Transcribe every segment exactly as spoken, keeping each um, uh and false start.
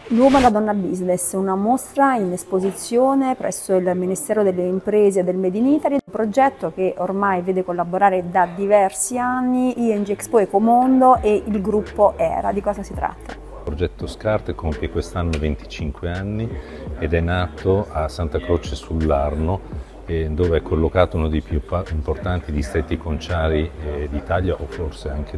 L'uomo e la donna business, una mostra in esposizione presso il Ministero delle Imprese e del Made in Italy, un progetto che ormai vede collaborare da diversi anni I N G Expo Ecomondo e il gruppo ERA. Di cosa si tratta? Il progetto SCART compie quest'anno venticinque anni ed è nato a Santa Croce sull'Arno, dove è collocato uno dei più importanti distretti conciari d'Italia o forse anche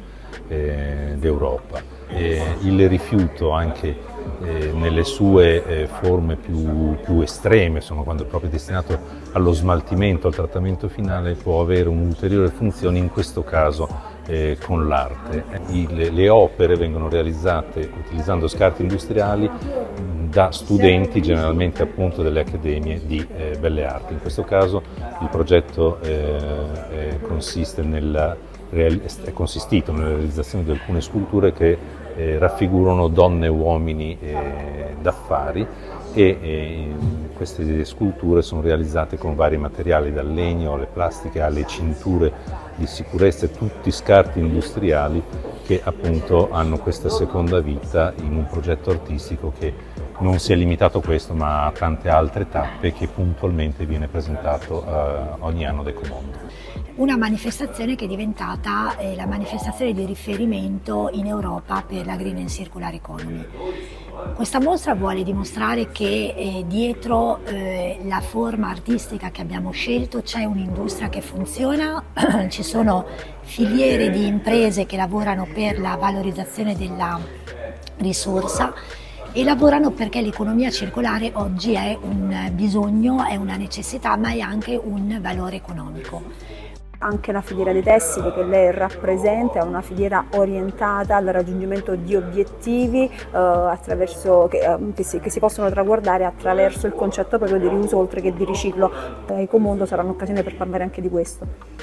d'Europa. Il rifiuto, anche eh, nelle sue eh, forme più, più estreme, insomma, quando è proprio destinato allo smaltimento, al trattamento finale, può avere un'ulteriore funzione, in questo caso eh, con l'arte. Le, le opere vengono realizzate utilizzando scarti industriali da studenti, generalmente appunto delle accademie di eh, belle arti. In questo caso il progetto eh, eh, consiste nella, è consistito nella realizzazione di alcune sculture che eh, raffigurano donne e uomini eh, d'affari e eh, queste sculture sono realizzate con vari materiali, dal legno alle plastiche alle cinture di sicurezza, tutti scarti industriali che appunto hanno questa seconda vita in un progetto artistico che non si è limitato a questo, ma a tante altre tappe che puntualmente viene presentato eh, ogni anno ad Ecomondo. Una manifestazione che è diventata eh, la manifestazione di riferimento in Europa per la Green and Circular Economy. Questa mostra vuole dimostrare che eh, dietro eh, la forma artistica che abbiamo scelto c'è un'industria che funziona, ci sono filiere di imprese che lavorano per la valorizzazione della risorsa e lavorano perché l'economia circolare oggi è un bisogno, è una necessità, ma è anche un valore economico. Anche la filiera dei tessili che lei rappresenta è una filiera orientata al raggiungimento di obiettivi eh, attraverso, che, eh, che, si, che si possono traguardare attraverso il concetto proprio di riuso oltre che di riciclo. Eh, Ecomondo sarà un'occasione per parlare anche di questo.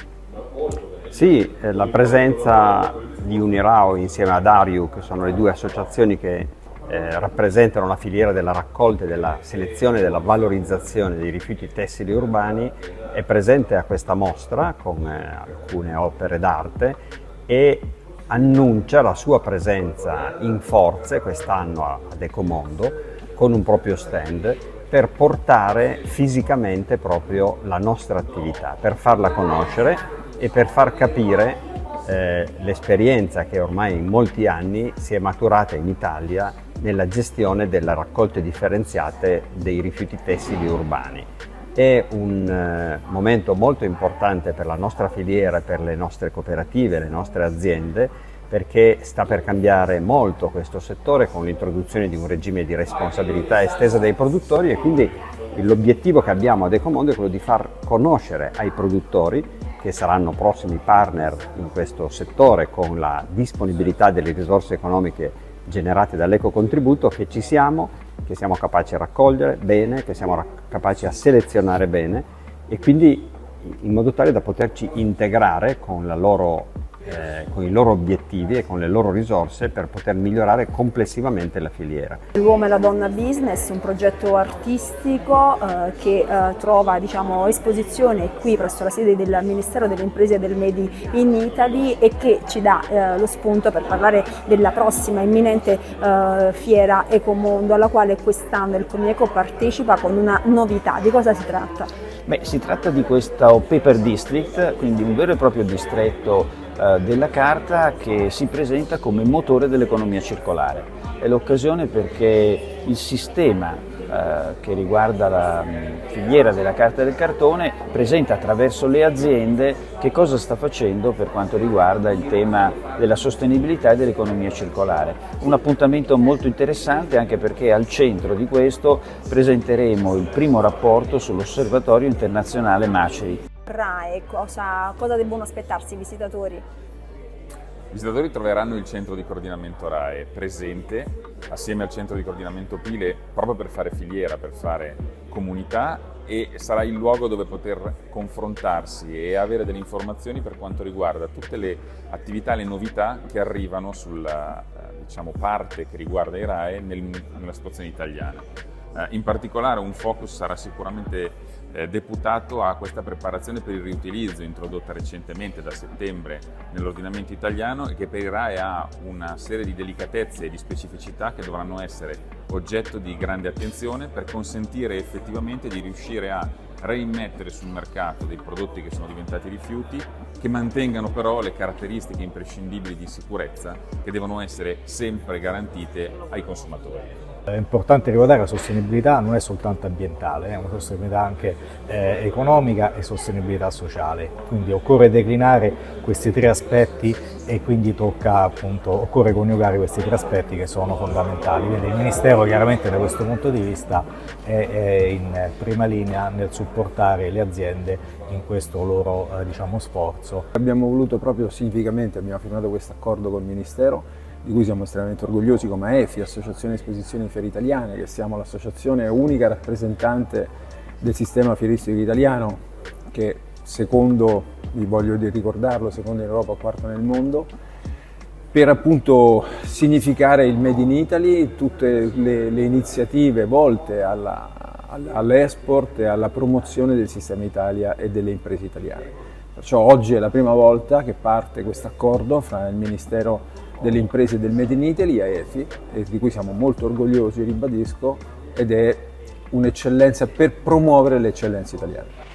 Sì, eh, la presenza di Unirao insieme ad Ariu, che sono le due associazioni che eh, rappresentano la filiera della raccolta, della selezione e della valorizzazione dei rifiuti tessili urbani, è presente a questa mostra con eh, alcune opere d'arte e annuncia la sua presenza in forze quest'anno ad Ecomondo con un proprio stand per portare fisicamente proprio la nostra attività, per farla conoscere e per far capire eh, l'esperienza che ormai in molti anni si è maturata in Italia nella gestione delle raccolte differenziate dei rifiuti tessili urbani. È un eh, momento molto importante per la nostra filiera, per le nostre cooperative, le nostre aziende, perché sta per cambiare molto questo settore con l'introduzione di un regime di responsabilità estesa dei produttori e quindi l'obiettivo che abbiamo ad Ecomondo è quello di far conoscere ai produttori, che saranno prossimi partner in questo settore con la disponibilità delle risorse economiche generate dall'ecocontributo, che ci siamo, che siamo capaci a raccogliere bene, che siamo capaci a selezionare bene e quindi in modo tale da poterci integrare con, la loro, eh, con i loro obiettivi e con le loro risorse per poter migliorare complessivamente la filiera. L'uomo e la donna business, un progetto artistico eh, che eh, trova diciamo, esposizione qui presso la sede del Ministero delle Imprese e del Made in Italy e che ci dà eh, lo spunto per parlare della prossima imminente eh, fiera Ecomondo, alla quale quest'anno il Comineco partecipa con una novità. Di cosa si tratta? Beh, si tratta di questo Paper District, quindi un vero e proprio distretto eh, della carta che si presenta come motore dell'economia circolare. È l'occasione perché il sistema eh, che riguarda la mh, filiera della carta e del cartone presenta attraverso le aziende che cosa sta facendo per quanto riguarda il tema della sostenibilità e dell'economia circolare. Un appuntamento molto interessante anche perché al centro di questo presenteremo il primo rapporto sull'Osservatorio Internazionale Maceri. R A E, cosa, cosa debbono aspettarsi i visitatori? I visitatori troveranno il centro di coordinamento R A E presente assieme al centro di coordinamento Pile proprio per fare filiera, per fare comunità e sarà il luogo dove poter confrontarsi e avere delle informazioni per quanto riguarda tutte le attività e le novità che arrivano sulla diciamo, parte che riguarda i R A E nel, nella situazione italiana. In particolare un focus sarà sicuramente eh, deputato a questa preparazione per il riutilizzo introdotta recentemente da settembre nell'ordinamento italiano e che per il R A E ha una serie di delicatezze e di specificità che dovranno essere oggetto di grande attenzione per consentire effettivamente di riuscire a reimmettere sul mercato dei prodotti che sono diventati rifiuti, che mantengano però le caratteristiche imprescindibili di sicurezza che devono essere sempre garantite ai consumatori. È importante ricordare che la sostenibilità non è soltanto ambientale, è una sostenibilità anche eh, economica e sostenibilità sociale, quindi occorre declinare questi tre aspetti e quindi tocca, appunto, occorre coniugare questi tre aspetti che sono fondamentali. Quindi il Ministero chiaramente da questo punto di vista è, è in prima linea nel supportare le aziende in questo loro eh, diciamo, sforzo. Abbiamo voluto proprio significativamente, abbiamo firmato questo accordo col Ministero, di cui siamo estremamente orgogliosi come A E F I, Associazione Esposizioni Fiere Italiane, che siamo l'associazione unica rappresentante del sistema fieristico italiano, che secondo, vi voglio ricordarlo, secondo in Europa, quarto nel mondo, per appunto significare il Made in Italy, tutte le, le iniziative volte all'export e alla promozione del sistema Italia e delle imprese italiane. Perciò oggi è la prima volta che parte questo accordo fra il Ministero delle imprese del Made in Italy, A E F I, e di cui siamo molto orgogliosi, ribadisco, ed è un'eccellenza per promuovere le eccellenze italiane.